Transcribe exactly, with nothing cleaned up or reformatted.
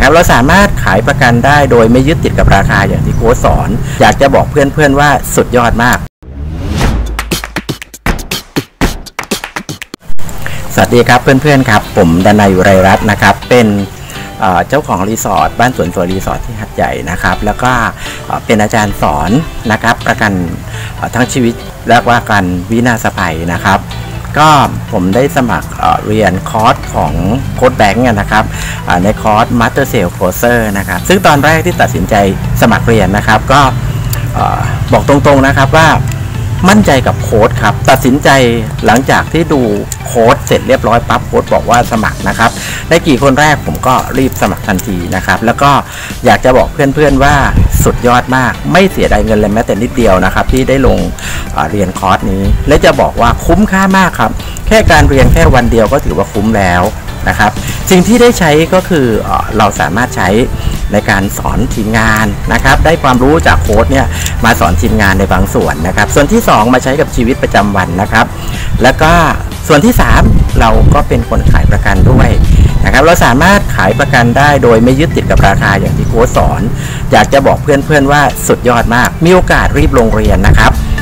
นะครับเราสามารถขายประกันได้โดยไม่ยึดติดกับราคาอย่างที่โค้ชสอนอยากจะบอกเพื่อนๆว่าสุดยอดมากสวัสดีครับเพื่อนๆครับผมดนัย อุไรรัตน์นะครับเป็นเจ้าของรีสอร์ทบ้านสวนสวยรีสอร์ทที่หัดใหญ่นะครับแล้วก็เป็นอาจารย์สอนนะครับประกันทั้งชีวิตและว่าการวินาศภัยนะครับก็ผมได้สมัคร เ, เรียนคอร์สของโค้ชแบงค์นะครับในคอร์ส Master Sales Closer นะครับซึ่งตอนแรกที่ตัดสินใจสมัครเรียนนะครับก็บอกตรงๆนะครับว่ามั่นใจกับโค้ชครับตัดสินใจหลังจากที่ดูโค้ชเสร็จเรียบร้อยปั๊บโค้ชบอกว่าสมัครนะครับได้กี่คนแรกผมก็รีบสมัครทันทีนะครับแล้วก็อยากจะบอกเพื่อนๆว่าสุดยอดมากไม่เสียดายเงินเลยแม้แต่นิดเดียวนะครับที่ได้ลงเรียนคอร์สนี้และจะบอกว่าคุ้มค่ามากครับแค่การเรียนแค่วันเดียวก็ถือว่าคุ้มแล้วนะครับสิ่งที่ได้ใช้ก็คือเราสามารถใช้ในการสอนทีมงานนะครับได้ความรู้จากโค้ชเนี่ยมาสอนทีมงานในบางส่วนนะครับส่วนที่สองมาใช้กับชีวิตประจำวันนะครับแล้วก็ส่วนที่สามเราก็เป็นคนขายประกันด้วยนะครับเราสามารถขายประกันได้โดยไม่ยึดติดกับราคาอย่างที่โค้ชสอนอยากจะบอกเพื่อนๆว่าสุดยอดมากมีโอกาสรีบลงเรียนนะครับ